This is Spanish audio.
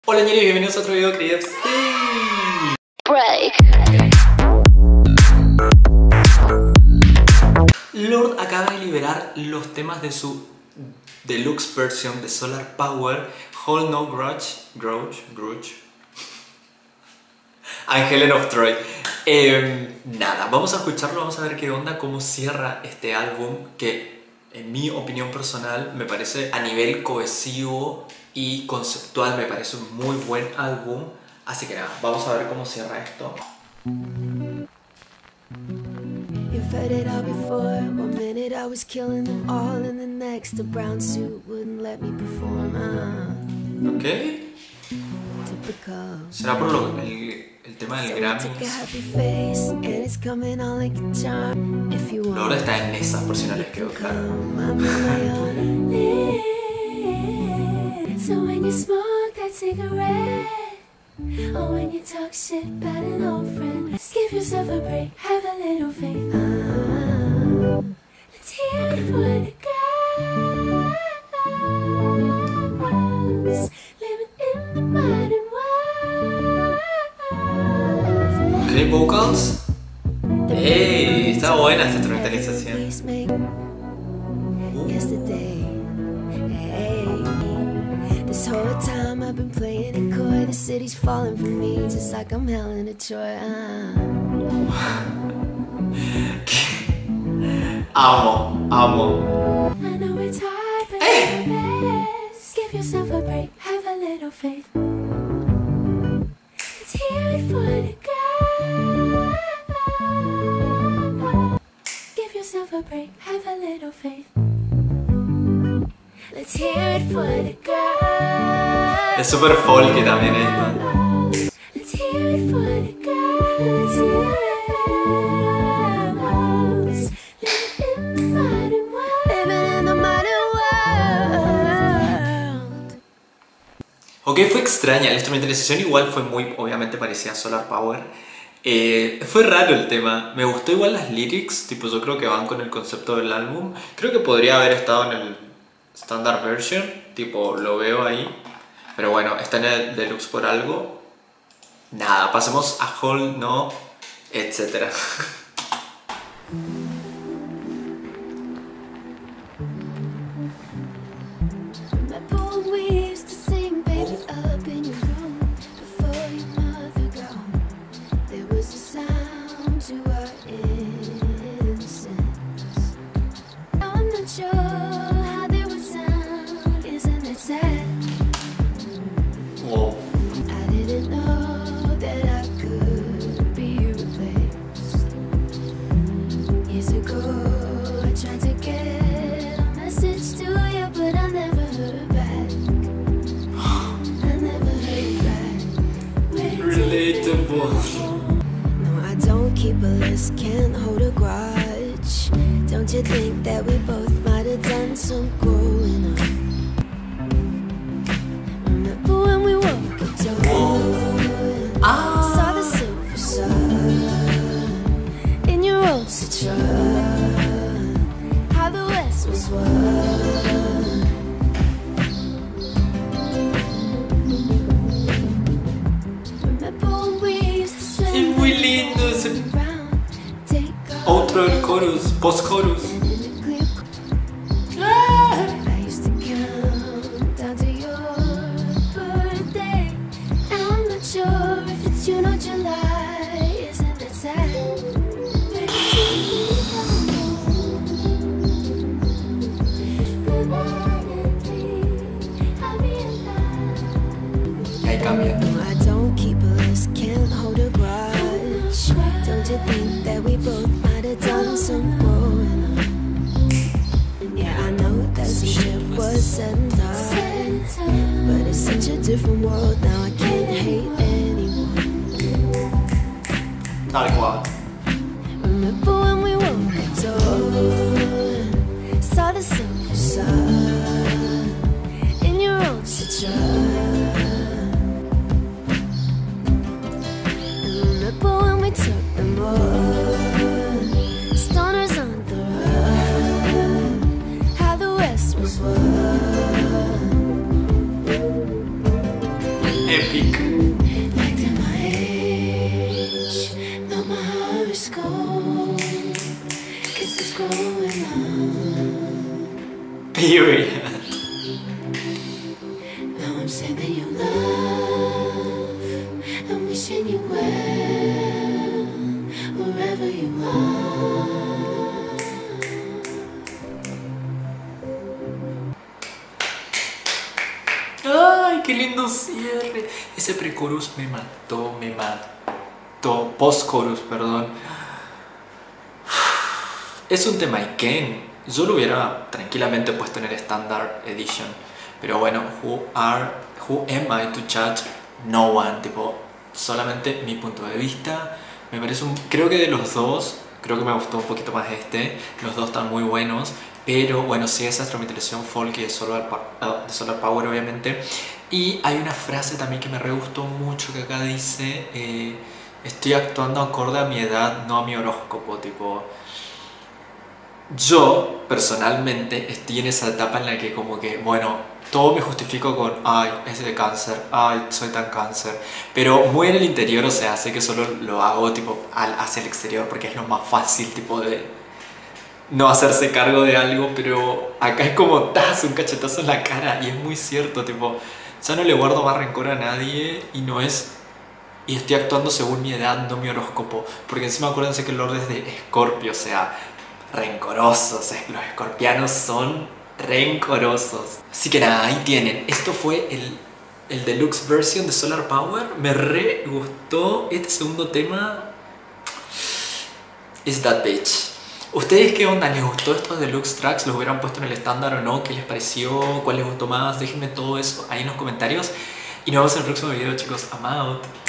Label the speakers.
Speaker 1: Hola ñeros, bienvenidos a otro video de KFC. Lorde acaba de liberar los temas de su deluxe versión de Solar Power, Hold No Grudge, and Helen of Troy. Nada, vamos a escucharlo, vamos a ver qué onda, cómo cierra este álbum que en mi opinión personal me parece a nivel cohesivo y conceptual, me parece un muy buen álbum. Así que nada, vamos a ver cómo cierra esto.
Speaker 2: You've heard it all before. One minute I was killing them all, and the next a brown suit wouldn't let me perform.
Speaker 1: Ok.
Speaker 2: Typical.
Speaker 1: ¿Será por el tema del Grammy? Lorde está en esa, por si no les quedó claro.
Speaker 2: So when you smoke that cigarette, or when you talk shit about an old friend, just give yourself a break, have a little faith. Let's hear it for the girls living in the modern world.
Speaker 1: Ok, vocals. ¡Ey! Está buena esta instrumentalización.
Speaker 2: This whole time I've been playing it coy. The city's falling for me just like I'm Helen of Troy.
Speaker 1: Amo.
Speaker 2: I know it's hard, but it's the best. Give yourself a break, have a little faith. Let's hear it for the girls. Give yourself a break, have a little faith. Let's hear it for the girls.
Speaker 1: Es super folky también esto.
Speaker 2: Let's hear it for the girls. Let's hear it. Living in the modern world. Living in the modern world.
Speaker 1: Ok, fue extraña. La instrumentalización igual fue muy, obviamente parecía Solar Power. Fue raro el tema. Me gustó igual las lyrics. Tipo, yo creo que van con el concepto del álbum. Creo que podría haber estado en el Standard Version, tipo, lo veo ahí. Pero bueno, está en el Deluxe por algo. Nada, pasemos a Hold No, etc.
Speaker 2: Remember when we used to sing, baby, up in your room before your mother got home? There was a sound to our innocence. Now I'm not sure how they would sound. Isn't it sad?
Speaker 1: Wow.
Speaker 2: I didn't know that I could be replaced. Years ago, I tried to get a message to you, but I never heard back. I never heard back.
Speaker 1: Relatable.
Speaker 2: No, I don't keep a list, can't hold a grudge. Don't you think that we both might have done some growing up? Remember when we woke up to saw the silver sun in your old Citroen, how the West was won. Remember when we used to swim
Speaker 1: Es muy lindo ese
Speaker 2: around, take
Speaker 1: outro del chorus, post-chorus.
Speaker 2: I used to count down to your birthday. Now I'm not sure if it's June or July. Isn't it sad? Where did you go?
Speaker 1: Ahí cambia.
Speaker 2: No, I don't keep a list, can't hold a grudge. Don't you think that we both might have done some growing up? Yeah, I know that some shit was said and done, but it's such a different world now, I can't hate anyone.
Speaker 1: Tal cual.
Speaker 2: Remember when we woke up to saw the silver sun in your old Citroen. Remember when we took them on stoners on the run, how the West was won.
Speaker 1: Epic.
Speaker 2: Like to my age, know my horoscope, 'cause it's growing up.
Speaker 1: Period.
Speaker 2: Now I'm sending you love, I'm wishing you well, wherever you are.
Speaker 1: Ay, qué lindo cierre. Ese pre-chorus me mató, me mató. Post-chorus, perdón. Es un tema Iken. Yo lo hubiera tranquilamente puesto en el Standard Edition. Pero bueno, who am I to judge? No one. Tipo, solamente mi punto de vista. Me parece creo que de los dos, creo que me gustó un poquito más este. Los dos están muy buenos. Pero bueno, sí, esa instrumentación folk y de Solar Power obviamente. Y hay una frase también que me re gustó mucho que acá dice estoy actuando acorde a mi edad, no a mi horóscopo. Tipo, yo personalmente estoy en esa etapa en la que como que, bueno, todo me justifico con ay, es de cáncer, ay, soy tan cáncer. Pero muy en el interior, o sea, sé que solo lo hago tipo hacia el exterior porque es lo más fácil, tipo de no hacerse cargo de algo, pero acá es como un cachetazo en la cara y es muy cierto, tipo, ya no le guardo más rencor a nadie y estoy actuando según mi edad, no mi horóscopo, porque encima acuérdense que el Lord es de Escorpio, o sea, rencorosos, los escorpianos son rencorosos. Así que nada, ahí tienen, esto fue el deluxe version de Solar Power, me re gustó este segundo tema, Is That Bitch. ¿Ustedes qué onda? ¿Les gustó estos deluxe tracks? ¿Los hubieran puesto en el estándar o no? ¿Qué les pareció? ¿Cuál les gustó más? Déjenme todo eso ahí en los comentarios. Y nos vemos en el próximo video, chicos. I'm out.